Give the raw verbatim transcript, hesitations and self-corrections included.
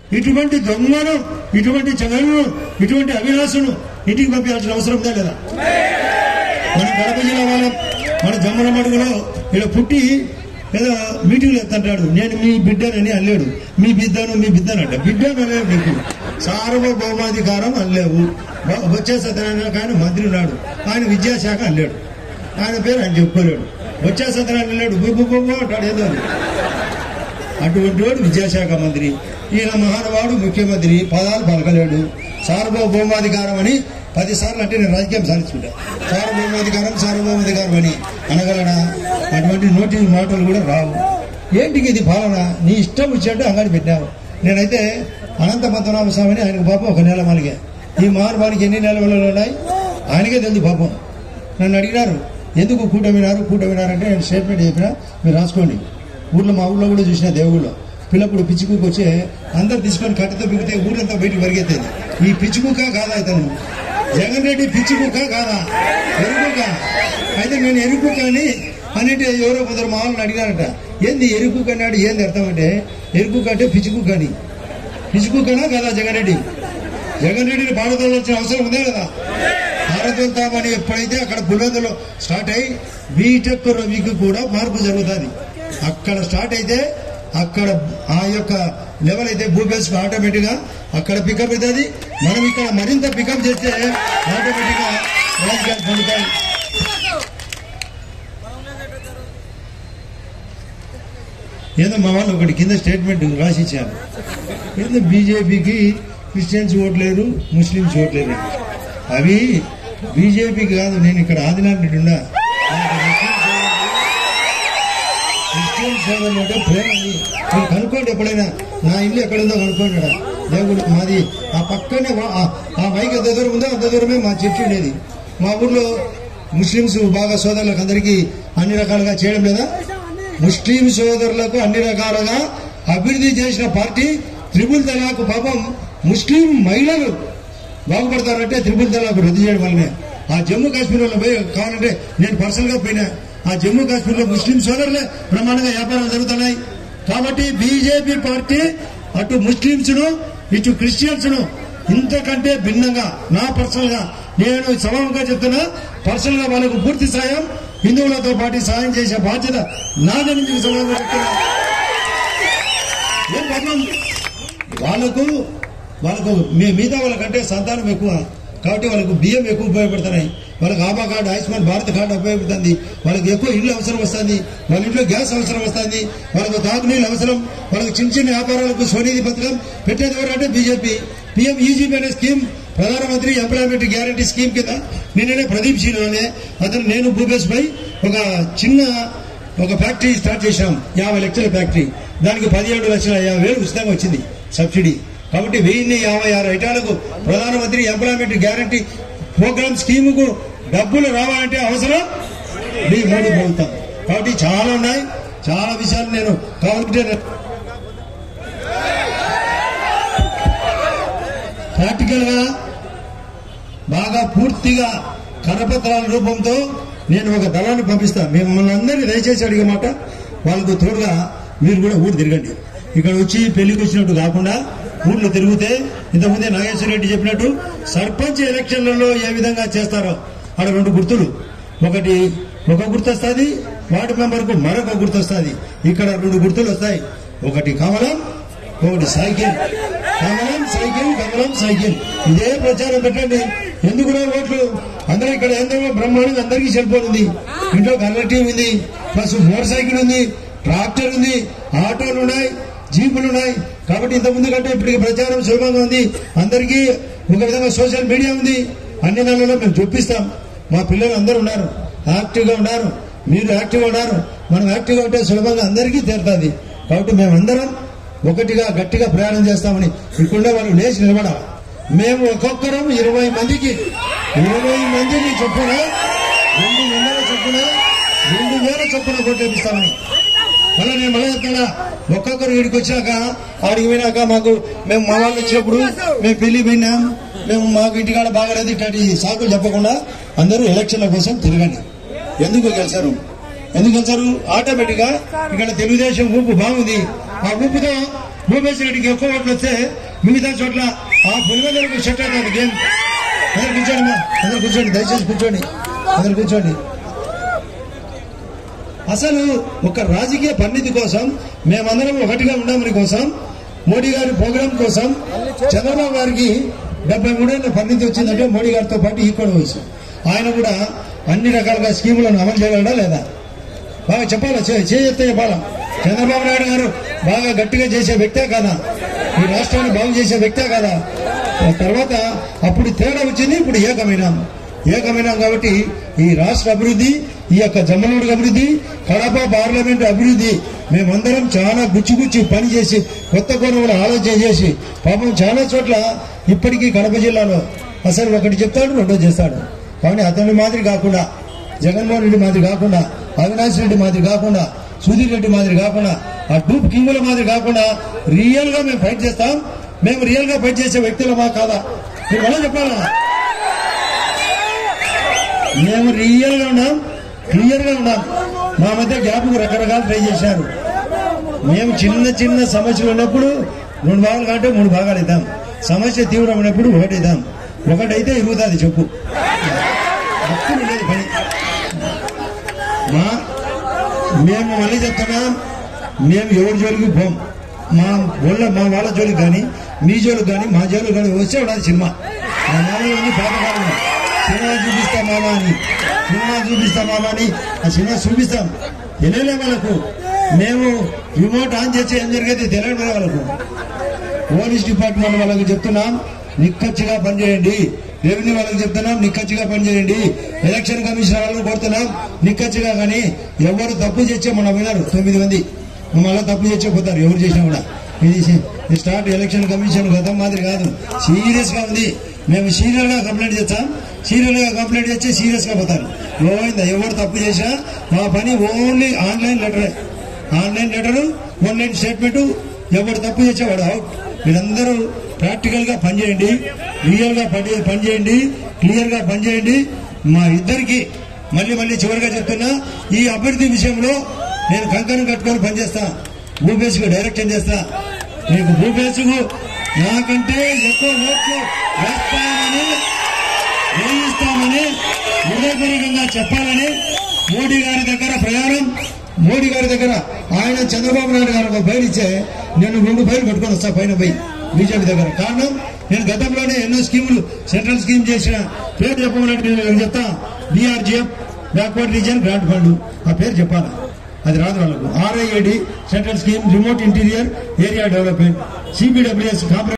ఇటువంటి దొంగను, ఇటువంటి జగన్ను, ఇటువంటి అవినాశను ఇంటికి పంపించాల్సిన అవసరం ఉందా లేదా? మన కడప జిల్లా వాళ్ళం, మన జమ్మల మడుగులో ఇలా పుట్టి ఏదో మీటింగ్లు ఎత్తంటాడు, నేను మీ బిడ్డనని అల్లేడు. మీ బిడ్డను మీ బిడ్డనంట, బిడ్డను అలేవు. నీకు సార్వభౌమాధికారం అల్లేవు. వచ్చే సత్యనారాయణ కానీ మంత్రి ఉన్నాడు, ఆయన విద్యాశాఖ అల్లాడు, ఆయన పేరు ఆయన చెప్పుకోలేడు. వచ్చే సత్యనారాయణ అల్లాడు, గుబ్బు గుబ్బు అంటాడు ఏదో. అటువంటి వాడు విద్యాశాఖ మంత్రి. ఈయన మహానుభావుడు ముఖ్యమంత్రి, పదాలు పలకలేడు. సార్వభౌమాధికారం అని పదిసార్లు అంటే నేను రాజకీయం సాధించుకుంటా. సార్వభౌమాధికారం సార్వభౌమాధికారం అని అనగలనా? అటువంటి నోటి మాటలు కూడా రావు. ఏంటికి ఇది పాలన? నీ ఇష్టం వచ్చేట్టు అంగడి పెట్టావు. నేనైతే అనంత పద్మనాభ స్వామిని ఆయనకు పాపం ఒక నెల మలిగా. ఈ మహానుభావునికి ఎన్ని నెలలు ఉన్నాయి ఆయనకే తెలుసు పాపం. నన్ను అడిగినారు ఎందుకు కూటమినారు కూటమినారంటే నేను స్టేట్మెంట్ చెప్పినా, మీరు రాసుకోండి. ఊర్లో మా ఊళ్ళో కూడా చూసిన దేవుళ్ళో పిల్లప్పుడు పిచ్చుకుకి వచ్చి అందరు తీసుకొని కట్టెతో బిగితే ఊరంతా బయటకు పరిగెత్తేది. ఈ పిచ్చుకుక్క కాదా ఇతను? జగన్ రెడ్డి పిచ్చుకుక్క కాదా? ఎరుకుక్క. అయితే నేను ఎరుకుక్క అని అనేటి ఎవరో కొందరు మా వాళ్ళని అడిగారట, ఏంది ఎరుకుక్క అన్నాడు. ఏంది అర్థం అంటే ఎరుకుక్క అంటే పిచ్చుకుక్క అని. పిచ్చుకుక్కనా కదా జగన్ రెడ్డి? జగన్ రెడ్డిని భారతంలో వచ్చిన అవసరం ఉందే కదా? భారతోత్తామని ఎప్పుడైతే అక్కడ పులివెందులో స్టార్ట్ అయ్యి బీటెక్ రవికి కూడా మార్పు జరుగుతుంది. అక్కడ స్టార్ట్ అయితే అక్కడ ఆ యొక్క లెవెల్ అయితే భూపేస్ ఆటోమేటిక్ గా అక్కడ పికప్ అవుతుంది. మనం ఇక్కడ మరింత పికప్ చేస్తే ఆటోమేటిక్ గా రాజకీయాలు పొందుతాయి. ఏదో మా వాళ్ళు ఒకటి కింద స్టేట్మెంట్ రాసి ఇచ్చారు, ఏదో బీజేపీకి క్రిస్టియన్స్ ఓట్లేరు, ముస్లింస్ ఓట్లేరు. అవి బీజేపీకి కాదు. నేను ఇక్కడ ఆదినాథ్ రెడ్డి ఉన్నా, క్రిస్టియన్ సోదరులు అంటే ప్రేమ. మీరు కనుక్కోండి, ఎప్పుడైనా నా ఇల్లు ఎక్కడుందో కనుక్కోండి. దేవుడు మాది ఆ పక్కనే, ఆ వైకి ఎంత దూరం ఉందో అంత దూరమే మా చర్చి ఉండేది. మా ఊర్లో ముస్లింస్ బాగా సోదరులకు అందరికీ అన్ని రకాలుగా చేయడం లేదా? ముస్లిం సోదరులకు అన్ని రకాలుగా అభివృద్ధి చేసిన పార్టీ త్రిపుల్ తలాక్. పాపం ముస్లిం మహిళలు బాగుపడతారంటే త్రిపుల్ తలాక్ రద్దు చేయడం వల్లనే. ఆ జమ్మూ కాశ్మీర్ లో పోయి కావాలంటే నేను పర్సనల్ గా పోయినా, ఆ జమ్మూ కాశ్మీర్ లో ముస్లిం సోదరులే బ్రహ్మాండంగా వ్యాపారాలు జరుగుతున్నాయి. కాబట్టి బీజేపీ పార్టీ అటు ముస్లింస్ ను ఇటు క్రిస్టియన్స్ ను ఇంతకంటే భిన్నంగా నా పర్సనల్ గా నేను సభంగా చెప్తున్నా, పర్సనల్ గా వాళ్ళకు పూర్తి సాయం హిందువులతో పాటు సాయం చేసే బాధ్యత నాదని మీకు సభంగా చెప్తున్నా. ఏం పర్వం వాళ్ళకు వాళ్ళకు మిగతా వాళ్ళకంటే సంతానం ఎక్కువ కాబట్టి వాళ్ళకు బియ్యం ఎక్కువ ఉపయోగపడుతున్నాయి. వాళ్ళకి ఆభా కార్డు, ఆయుష్మాన్ భారత్ కార్డు ఉపయోగపడుతుంది. వాళ్ళకి ఎక్కువ ఇల్లు అవసరం వస్తుంది, వాళ్ళ ఇంట్లో గ్యాస్ అవసరం వస్తుంది, వాళ్ళకు తాగునీళ్ళు అవసరం, వాళ్ళకి చిన్న చిన్న వ్యాపారాలకు స్వనిధి పథకం పెట్టేది ఎవరంటే బీజేపీ. పీఎం ఈజీపీ అనే స్కీమ్ ప్రధానమంత్రి ఎంప్లాయ్మెంట్ గ్యారంటీ స్కీమ్ కింద నిన్ననే ప్రదీప్ సింగ్ అనే అతను నేను భూపేష్ పై ఒక చిన్న ఒక ఫ్యాక్టరీ స్టార్ట్ చేశాం, యాభై లక్షల ఫ్యాక్టరీ. దానికి పదిహేడు లక్షల యాభై వేలు ఉచితంగా వచ్చింది సబ్సిడీ. కాబట్టి వెయ్యి యాభై ఆరు ఐటాలకు ప్రధానమంత్రి ఎంప్లాయ్మెంట్ గ్యారంటీ ప్రోగ్రామ్ స్కీముకు డబ్బులు రావాలంటే అవసరం మీ మోడీ ప్రభుత్వం. కాబట్టి చాలా ఉన్నాయి, చాలా విషయాలు నేను కావాలంటే ప్రాక్టికల్ గా బాగా పూర్తిగా కరపత్రాల రూపంతో నేను ఒక దళాన్ని పంపిస్తాను. మిమ్మల్ని అందరినీ దయచేసి అడిగే మాట, వాళ్ళకు తోడుగా మీరు కూడా ఊరు తిరగండి. ఇక్కడ వచ్చి పెళ్లికి వచ్చినట్టు కాకుండా ఊర్లో తిరిగితే ఇంతకుముందే నాగేశ్వర రెడ్డి చెప్పినట్టు సర్పంచ్ ఎలక్షన్లలో ఏ విధంగా చేస్తారో అక్కడ రెండు గుర్తులు, ఒకటి ఒక గుర్తు వస్తుంది, వార్డు మెంబర్ కు మరొక గుర్తు వస్తుంది. ఇక్కడ రెండు గుర్తులు వస్తాయి, ఒకటి కమలం, ఒకటి సైకిల్. కమలం సైకిల్, కమలం సైకిల్. ఇదే ప్రచారం పెట్టండి. ఎందుకు ఓట్లు అందరూ ఇక్కడ ఏందో బ్రహ్మాండంగా అందరికీ సెల్ఫోన్ ఉంది, ఇంట్లో కలర్ టీవీ ఉంది, ప్లస్ మోటార్ సైకిల్ ఉంది, ట్రాక్టర్ ఉంది, ఆటోలు ఉన్నాయి, జీపులు ఉన్నాయి. కాబట్టి ఇంత ముందు కంటే ఇప్పటికి ప్రచారం సులభంగా ఉంది. అందరికీ ఒక విధంగా సోషల్ మీడియా ఉంది. అన్ని నెలల్లో మేము చూపిస్తాం. మా పిల్లలు అందరూ ఉన్నారు, యాక్టివ్ గా ఉన్నారు, మీరు యాక్టివ్ గా ఉన్నారు. మనం యాక్టివ్ గా ఉంటే సులభంగా అందరికీ తీరుతుంది. కాబట్టి మేమందరం ఒకటిగా గట్టిగా ప్రయాణం చేస్తామని ఇక్కడ వాళ్ళు లేచి నిలబడాలి. మేము ఒక్కొక్కరం ఇరవై మందికి ఇరవై మందికి చొప్పున రెండు వందల చొప్పున రెండు వేల చొప్పున కొట్టేపిస్తామని. మళ్ళీ నేను మళ్ళీ చెప్తాడా, ఒక్కొక్కరు వీడికి వచ్చాక ఆడికి పోయినాక మాకు మేము మా వాళ్ళు వచ్చినప్పుడు మేము పెళ్లి పోయినాం, మేము మాకు ఇంటికాడ బాగాలేదు ఇట్లాంటి సాకులు చెప్పకుండా అందరూ ఎలక్షన్ల కోసం తిరగండి. ఎందుకు గెలిచారు ఎందుకు గెలిచారు ఆటోమేటిక్ గా ఇక్కడ తెలుగుదేశం ఊపు బాగుంది. ఆ ఊపుతో భూపేశ్ రెడ్డికి ఎక్కువ ఓట్లు వస్తే మిగతా చోట్ల ఆ పులివెందులకు సెట్ అవుతుంది గేమ్. అందరు కూర్చోండి మా అందరు కూర్చోండి, దయచేసి కూర్చోండి, అందరు కూర్చోండి. అసలు ఒక రాజకీయ పరిణితి కోసం మేమందరం ఒకటిగా ఉండమని కోసం, మోడీ గారి ప్రోగ్రాం కోసం చంద్రబాబు గారికి డెబ్బై మూడేళ్ల పరిణితి వచ్చిందంటే మోడీ గారితో పాటు ఈక్వల్ వయసు. ఆయన కూడా అన్ని రకాలుగా స్కీములను అమలు చేయగలడా లేదా బాగా చెప్పాలా, చేస్తే చెప్పాలా. చంద్రబాబు నాయుడు గారు బాగా గట్టిగా చేసే వ్యక్తే కాదా, ఈ రాష్ట్రాన్ని బాగు చేసే వ్యక్తే కాదా. తర్వాత అప్పుడు తేడా వచ్చింది, ఇప్పుడు ఏకమైనాం ఏకమైనాం కాబట్టి ఈ రాష్ట్ర అభివృద్ధి, ఈ యొక్క జమ్మలూరు అభివృద్ధి, కడప పార్లమెంటు అభివృద్ధి మేమందరం చాలా గుచ్చి గుచ్చి పని చేసి కొత్త కోణంలో ఆలోచన చేసి పాపం చాలా చోట్ల ఇప్పటికీ కడప జిల్లాలో అసలు ఒకటి చెప్తాడు రెండో చేస్తాడు. కానీ అతని మాదిరి కాకుండా, జగన్మోహన్ రెడ్డి మాదిరి కాకుండా, అవినాష్ రెడ్డి మాదిరి కాకుండా, సుధీర్ రెడ్డి మాదిరి కాకుండా, ఆ డూప్ కింగుల మాదిరి కాకుండా రియల్ గా మేము ఫైట్ చేస్తాం. మేము రియల్ గా ఫైట్ చేసే వ్యక్తులమా కాదా మీరు ఎలా చెప్పాలా. మేము రియల్ గా ఉన్నాం, క్లియర్ గా ఉన్నాం. మా మధ్య గ్యాప్ రకరకాలు ట్రై చేశారు. మేము చిన్న చిన్న సమస్యలు ఉన్నప్పుడు రెండు భాగాలు కంటే మూడు భాగాలు ఇద్దాం, సమస్య తీవ్రమైనప్పుడు ఒకటి ఇద్దాం. ఒకటైతే ఇరుగుతుంది చెప్పు, అప్పుడు లేదు పని. మా మేము మళ్ళీ చెప్తున్నాం, మేము ఎవరి జోలికి పోం. మా వాళ్ళ మా వాళ్ళ జోలికి కానీ, మీ జోలికి కానీ, మా జోలికి కానీ వస్తే ఉండాలి సినిమా. మా మామూలు ఉంది పాతకాలం, సినిమా చూపిస్తాం మామా అని, సినిమా చూపిస్తాం మామా అని ఆ సినిమా చూపిస్తాం. తెలియలే వాళ్ళకు. మేము రిమోట్ ఆన్ చేసి ఏం జరిగేది తెలియదు వాళ్ళకు. పోలీస్ డిపార్ట్మెంట్ వాళ్ళకి చెప్తున్నాం, నిక్కచ్చిగా పనిచేయండి. రెవెన్యూ వాళ్ళకి చెప్తున్నాం, నిక్కచ్చిగా పనిచేయండి. ఎలక్షన్ కమిషన్ వాళ్ళని కొడుతున్నాం, నిక్కచ్చిగా. కానీ ఎవరు తప్పు చేస్తే మొన్న విన్నారు తొమ్మిది మంది మళ్ళీ తప్పు చేసే పోతారు ఎవరు చేసినా కూడా. ఇది స్టార్ట్ ఎలక్షన్ కమిషన్ గతం మాదిరి కాదు, సీరియస్ గా ఉంది. మేము సీరియల్ గా కంప్లైంట్ చేస్తాం, సీరియల్ గా కంప్లైంట్ చేస్తే సీరియస్ గా పోతారు. పోయిందా ఎవరు తప్పు చేసినా మా పని ఓన్లీ ఆన్లైన్ లెటరే, ఆన్లైన్ లెటరు, ఆన్లైన్ స్టేట్మెంట్. ఎవరు తప్పు చేసేవాడు అవుట్. మీరందరూ ప్రాక్టికల్ గా పనిచేయండి, రియల్ గా పనిచేయండి, క్లియర్ గా పనిచేయండి. మా ఇద్దరికి మళ్ళీ మళ్ళీ చివరిగా చెప్తున్నా, ఈ అభివృద్ధి విషయంలో నేను కంకణం కట్టుకొని పనిచేస్తా, భూపేశ్ కు డైరెక్షన్ చేస్తా. మీకు భూపేశ్ కు నాకంటే ఎక్కువ ఓట్లు వేస్తామని, వేయిస్తామని హృదయపూర్వకంగా చెప్పాలని మోడీ గారి దగ్గర ప్రయాణం. మోడీ గారి దగ్గర ఆయన చంద్రబాబు నాయుడు గారు ఒక బయలు ఇచ్చే నేను రెండు బయలు పట్టుకొని వస్తా పైన పోయి బీజేపీ దగ్గర. కారణం నేను గతంలోనే ఎన్నో స్కీములు సెంట్రల్ స్కీమ్ చేసిన పేరు చెప్పమన్నట్టు నేను చెప్తా. BRGF backward region grant fund ఆ పేరు చెప్పాలా, అది రాదు వాళ్ళకు. RIAD central scheme remote interior area development, సిబిడబ్ల్యూఎస్